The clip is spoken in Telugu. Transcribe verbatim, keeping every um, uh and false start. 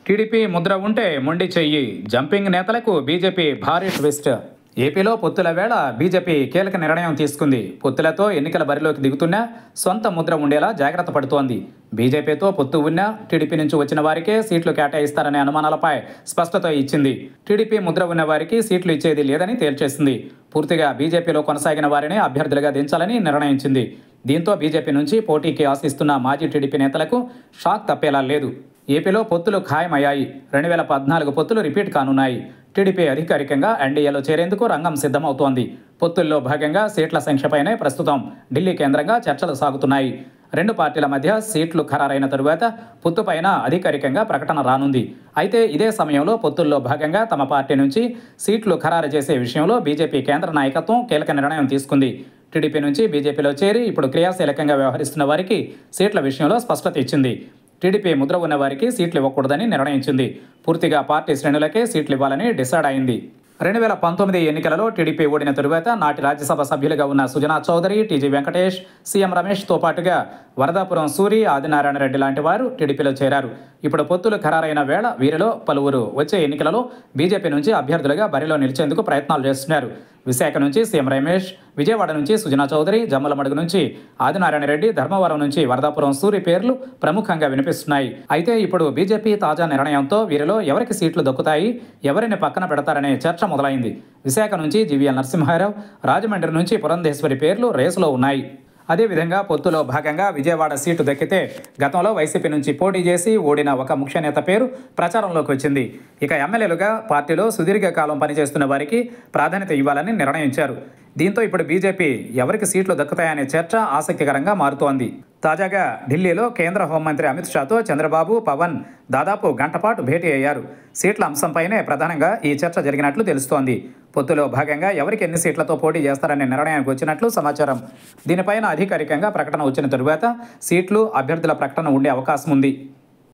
టీడీపీ ముద్ర ఉంటే మొండి చెయ్యి జంపింగ్ నేతలకు బీజేపీ భారీ ట్విస్ట్. ఏపీలో పొత్తుల వేళ బీజేపీ కీలక నిర్ణయం తీసుకుంది. పొత్తులతో ఎన్నికల బరిలోకి దిగుతున్నా సొంత ముద్ర ఉండేలా జాగ్రత్త పడుతోంది. బీజేపీతో పొత్తు ఉన్నా టీడీపీ నుంచి వచ్చిన వారికే సీట్లు కేటాయిస్తారనే అనుమానాలపై స్పష్టత ఇచ్చింది. టీడీపీ ముద్ర ఉన్న వారికి సీట్లు ఇచ్చేది లేదని తేల్చేసింది. పూర్తిగా బీజేపీలో కొనసాగిన వారిని అభ్యర్థులుగా దించాలని నిర్ణయించింది. దీంతో బీజేపీ నుంచి పోటీకి ఆశిస్తున్న మాజీ టీడీపీ నేతలకు షాక్ తప్పేలా లేదు. ఏపీలో పొత్తులు ఖాయమయ్యాయి. రెండు వేల పద్నాలుగు పొత్తులు రిపీట్ కానున్నాయి. టీడీపీ అధికారికంగా ఎన్డీఏలో చేరేందుకు రంగం సిద్ధమవుతోంది. పొత్తుల్లో భాగంగా సీట్ల సంఖ్యపైనే ప్రస్తుతం ఢిల్లీ కేంద్రంగా చర్చలు సాగుతున్నాయి. రెండు పార్టీల మధ్య సీట్లు ఖరారైన తరువాత పొత్తుపైన అధికారికంగా ప్రకటన రానుంది. అయితే ఇదే సమయంలో పొత్తుల్లో భాగంగా తమ పార్టీ నుంచి సీట్లు ఖరారు చేసే విషయంలో బీజేపీ కేంద్ర నాయకత్వం కీలక నిర్ణయం తీసుకుంది. టీడీపీ నుంచి బీజేపీలో చేరి ఇప్పుడు క్రియాశీలకంగా వ్యవహరిస్తున్న వారికి సీట్ల విషయంలో స్పష్టత ఇచ్చింది. టీడీపీ ముద్ర ఉన్న వారికి సీట్లు ఇవ్వకూడదని నిర్ణయించింది. పూర్తిగా పార్టీ శ్రేణులకే సీట్లు ఇవ్వాలని డిసైడ్ అయింది. రెండు వేల పంతొమ్మిది ఎన్నికలలో టీడీపీ ఓడిన తరువాత నాటి రాజ్యసభ సభ్యులుగా ఉన్న సుజనా చౌదరి, టీజీ వెంకటేష్, సీఎం రమేష్తో పాటుగా వరదాపురం సూరి, ఆదినారాయణ రెడ్డి లాంటి వారు టీడీపీలో చేరారు. ఇప్పుడు పొత్తులు ఖరారైన వేళ వీరిలో పలువురు వచ్చే ఎన్నికలలో బీజేపీ నుంచి అభ్యర్థులుగా బరిలో నిలిచేందుకు ప్రయత్నాలు చేస్తున్నారు. విశాఖ నుంచి సీఎం రమేష్, విజయవాడ నుంచి సుజనా చౌదరి, జమ్మలమడుగు నుంచి ఆదినారాయణ రెడ్డి, ధర్మవరం నుంచి వరదాపురం సూరి పేర్లు ప్రముఖంగా వినిపిస్తున్నాయి. అయితే ఇప్పుడు బీజేపీ తాజా నిర్ణయంతో వీరిలో ఎవరికి సీట్లు దక్కుతాయి, ఎవరిని పక్కన పెడతారనే చర్చ మొదలైంది. విశాఖ నుంచి జీవీఎల్ నరసింహారావు, రాజమండ్రి నుంచి పురంధేశ్వరి పేర్లు రేసులో ఉన్నాయి. అదేవిధంగా పొత్తులో భాగంగా విజయవాడ సీటు దక్కితే గతంలో వైసీపీ నుంచి పోటీ చేసి ఓడిన ఒక ముఖ్య నేత పేరు ప్రచారంలోకి వచ్చింది. ఇక ఎమ్మెల్యేలుగా పార్టీలో సుదీర్ఘకాలం పనిచేస్తున్న వారికి ప్రాధాన్యత ఇవ్వాలని నిర్ణయించారు. దీంతో ఇప్పుడు బీజేపీ ఎవరికి సీట్లు దక్కుతాయనే చర్చ ఆసక్తికరంగా మారుతోంది. తాజాగా ఢిల్లీలో కేంద్ర హోంమంత్రి అమిత్ షాతో చంద్రబాబు, పవన్ దాదాపు గంటపాటు భేటీ అయ్యారు. సీట్ల అంశంపైనే ప్రధానంగా ఈ చర్చ జరిగినట్లు తెలుస్తోంది. పొత్తులో భాగంగా ఎవరికి ఎన్ని సీట్లతో పోటీ చేస్తారనే నిర్ణయానికి వచ్చినట్లు సమాచారం. దీనిపైన అధికారికంగా ప్రకటన వచ్చిన తరువాత సీట్లు, అభ్యర్థుల ప్రకటన ఉండే అవకాశం ఉంది.